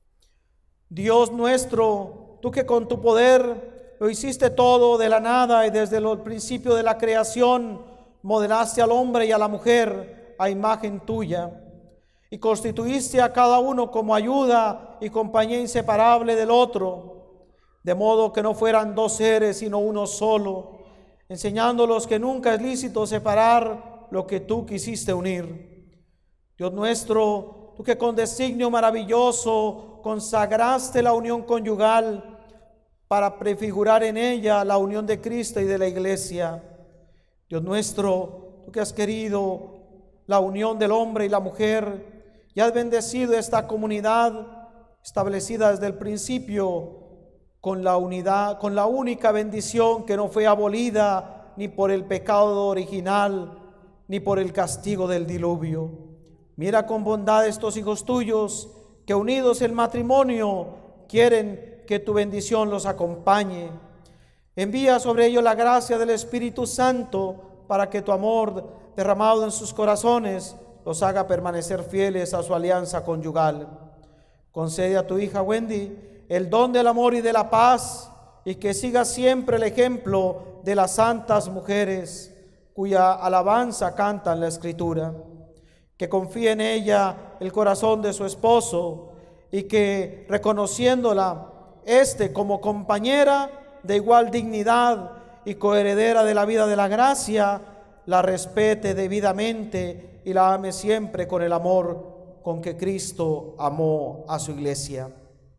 Dios nuestro, tú que con tu poder lo hiciste todo de la nada y desde el principio de la creación modelaste al hombre y a la mujer a imagen tuya y constituiste a cada uno como ayuda y compañía inseparable del otro, de modo que no fueran dos seres sino uno solo, enseñándolos que nunca es lícito separar lo que tú quisiste unir. Dios nuestro, tú que con designio maravilloso consagraste la unión conyugal para prefigurar en ella la unión de Cristo y de la Iglesia. Dios nuestro, tú que has querido la unión del hombre y la mujer y has bendecido esta comunidad establecida desde el principio con la unidad, con la única bendición que no fue abolida ni por el pecado original ni por el castigo del diluvio. Mira con bondad estos hijos tuyos que unidos en matrimonio quieren que tu bendición los acompañe. Envía sobre ellos la gracia del Espíritu Santo para que tu amor derramado en sus corazones los haga permanecer fieles a su alianza conyugal. Concede a tu hija Wendy el don del amor y de la paz y que siga siempre el ejemplo de las santas mujeres cuya alabanza canta en la Escritura. Que confíe en ella el corazón de su esposo y que reconociéndola Este como compañera de igual dignidad y coheredera de la vida de la gracia, la respete debidamente y la ame siempre con el amor con que Cristo amó a su iglesia.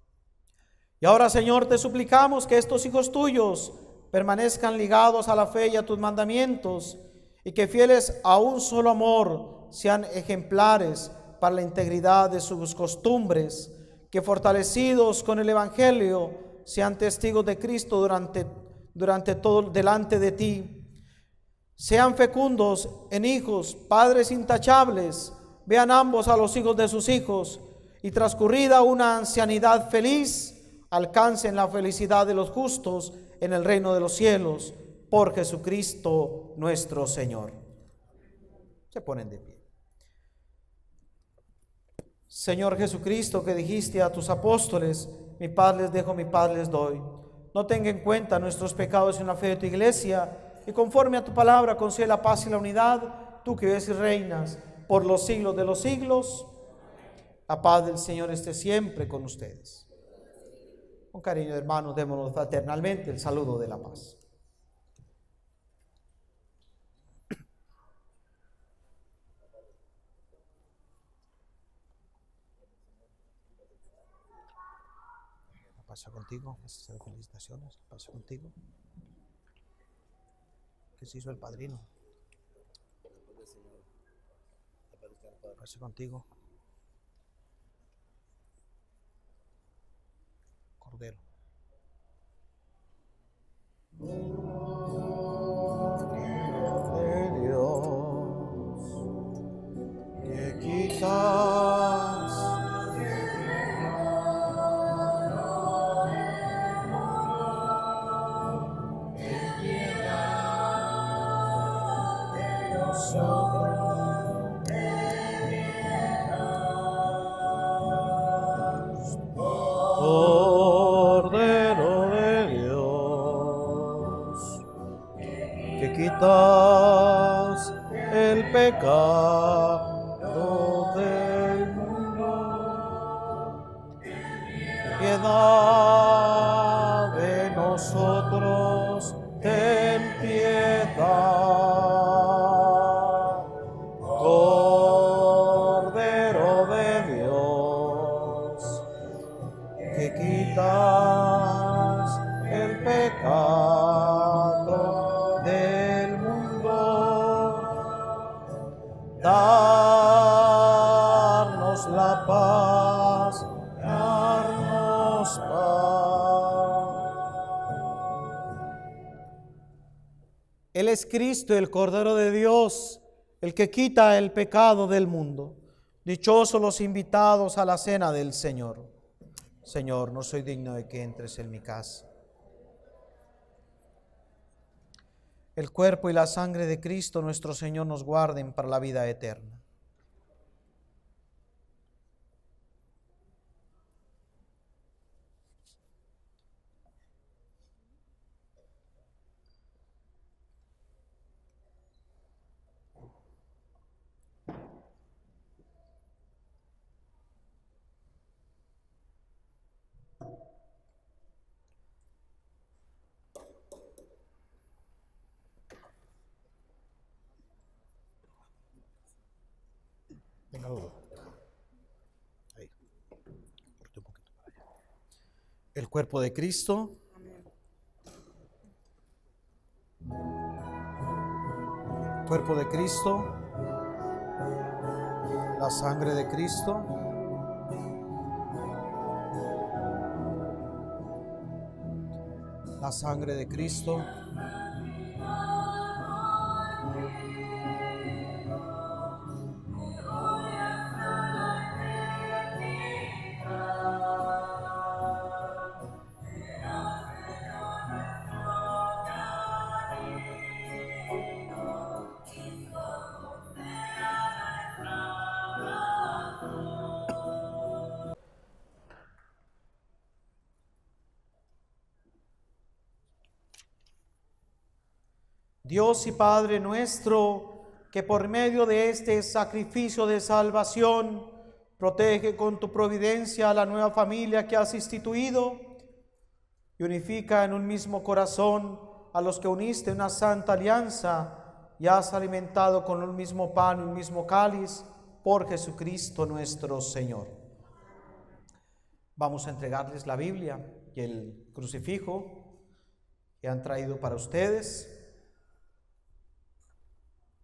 Y ahora, Señor, te suplicamos que estos hijos tuyos permanezcan ligados a la fe y a tus mandamientos y que fieles a un solo amor sean ejemplares para la integridad de sus costumbres, que fortalecidos con el Evangelio sean testigos de Cristo durante, durante todo delante de ti. Sean fecundos en hijos, padres intachables, vean ambos a los hijos de sus hijos, y transcurrida una ancianidad feliz, alcancen la felicidad de los justos en el reino de los cielos, por Jesucristo nuestro Señor. Se ponen de pie. Señor Jesucristo, que dijiste a tus apóstoles, mi paz les dejo, mi paz les doy. No tenga en cuenta nuestros pecados en la fe de tu iglesia, y conforme a tu palabra concede la paz y la unidad, tú que vives y reinas por los siglos de los siglos. La paz del Señor esté siempre con ustedes. Con cariño, hermanos, démonos fraternalmente el saludo de la paz. La paz sea contigo, felicitaciones, la paz sea contigo. ¿Qué se hizo el padrino? La paz sea contigo. Cordero. De Dios, que quitas en piedad de nosotros. Quitas el pecado del mundo, piedad de nosotros, ten piedad, Cordero de Dios, que quitas el pecado del darnos la paz, darnos paz. Él es Cristo, el Cordero de Dios, el que quita el pecado del mundo. Dichosos los invitados a la cena del Señor. Señor, no soy digno de que entres en mi casa. El cuerpo y la sangre de Cristo nuestro Señor nos guarden para la vida eterna. Venga, ahí, corte un poquito para allá. El cuerpo de Cristo. El cuerpo de Cristo. La sangre de Cristo. La sangre de Cristo. Dios y Padre nuestro, que por medio de este sacrificio de salvación protege con tu providencia a la nueva familia que has instituido y unifica en un mismo corazón a los que uniste en una santa alianza y has alimentado con un mismo pan y un mismo cáliz por Jesucristo nuestro Señor. Vamos a entregarles la Biblia y el crucifijo que han traído para ustedes.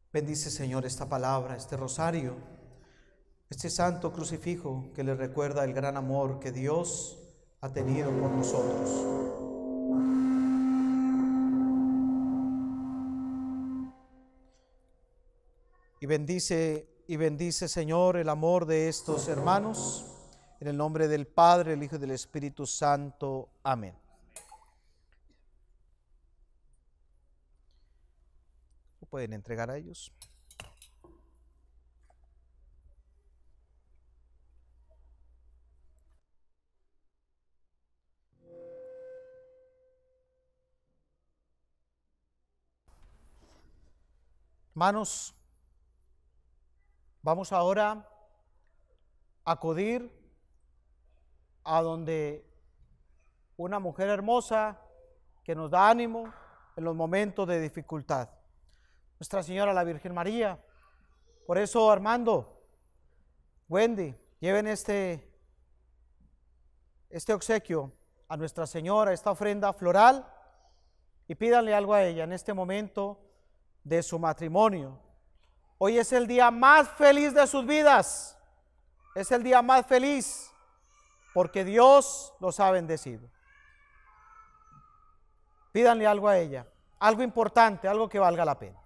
Bendice, Señor, esta palabra, este rosario, este santo crucifijo que le recuerda el gran amor que Dios ha tenido por nosotros. Y bendice, y bendice, Señor, el amor de estos hermanos, en el nombre del Padre, el Hijo y del Espíritu Santo. Amén. Lo pueden entregar a ellos. Hermanos, vamos ahora a acudir a donde una mujer hermosa que nos da ánimo en los momentos de dificultad. Nuestra Señora la Virgen María. Por eso, Armando, Wendy, lleven este, este obsequio a Nuestra Señora, esta ofrenda floral, y pídanle algo a ella en este momento de su matrimonio. Hoy es el día más feliz de sus vidas. Es el día más feliz porque Dios los ha bendecido. Pídanle algo a ella, algo importante, algo que valga la pena.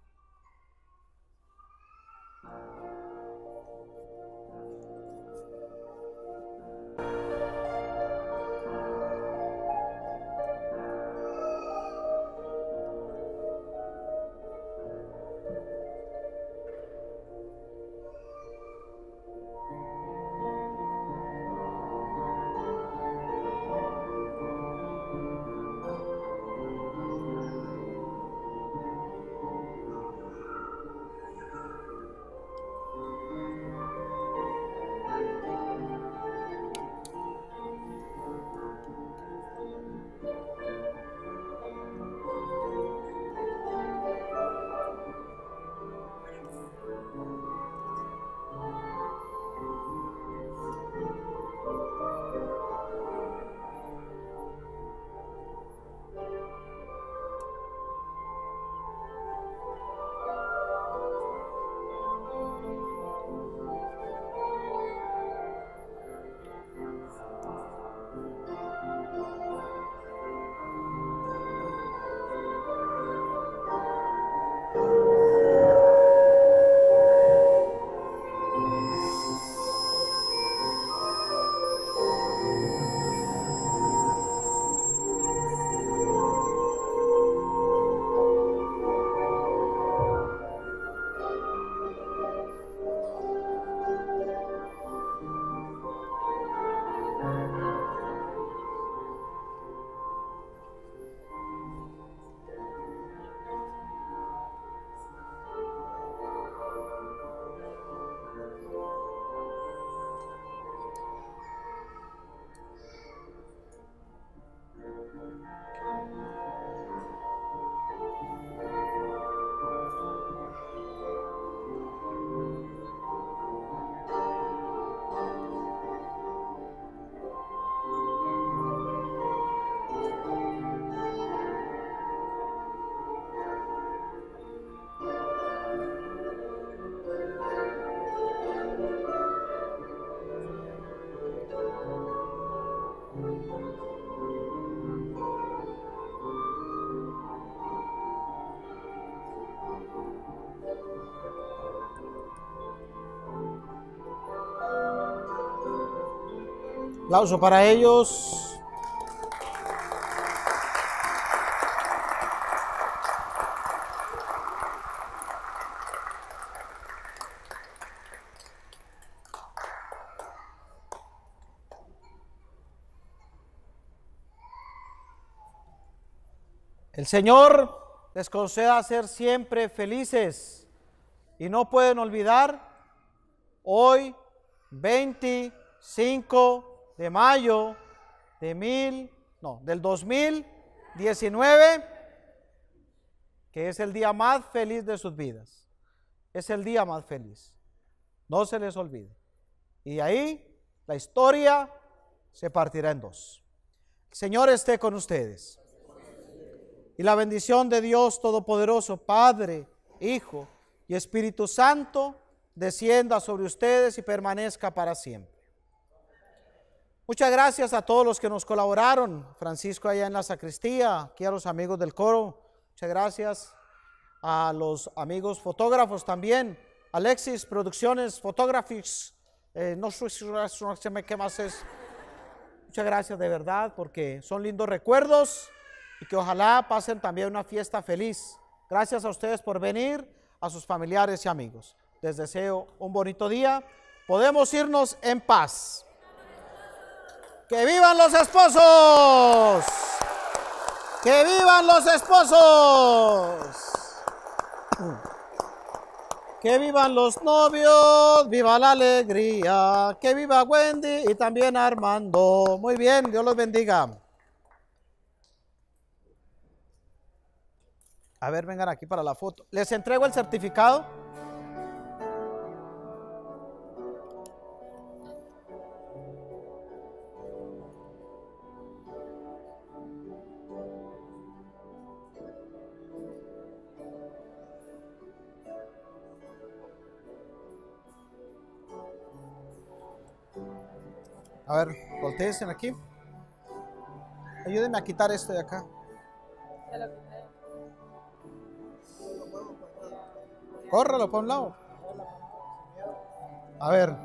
Aplauso para ellos. El Señor les conceda ser siempre felices y no pueden olvidar hoy, veinticinco de mayo de mil, no, del dos mil diecinueve, que es el día más feliz de sus vidas. Es el día más feliz. No se les olvide. Y ahí la historia se partirá en dos. El Señor esté con ustedes. Y la bendición de Dios Todopoderoso, Padre, Hijo y Espíritu Santo descienda sobre ustedes y permanezca para siempre. Muchas gracias a todos los que nos colaboraron. Francisco allá en la sacristía, aquí a los amigos del coro. Muchas gracias a los amigos fotógrafos también. Alexis Producciones Photographics. Eh, no sé qué más es. Muchas gracias de verdad porque son lindos recuerdos y que ojalá pasen también una fiesta feliz. Gracias a ustedes por venir, a sus familiares y amigos. Les deseo un bonito día. Podemos irnos en paz. ¡Que vivan los esposos! ¡Que vivan los esposos! ¡Que vivan los novios! ¡Viva la alegría! ¡Que viva Wendy y también Armando! Muy bien, Dios los bendiga. A ver, vengan aquí para la foto. Les entrego el certificado. A ver, volteen aquí. Ayúdenme a quitar esto de acá. Córrelo por un lado. A ver.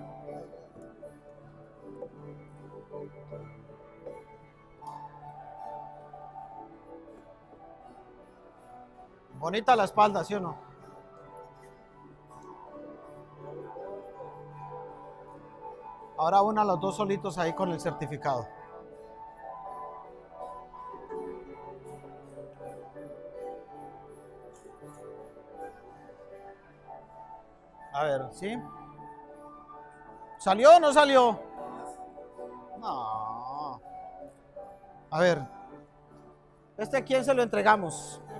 Bonita la espalda, ¿sí o no? Ahora una los dos solitos ahí con el certificado. A ver, ¿sí? ¿Salió o no salió? No. A ver. ¿Este a quién se lo entregamos?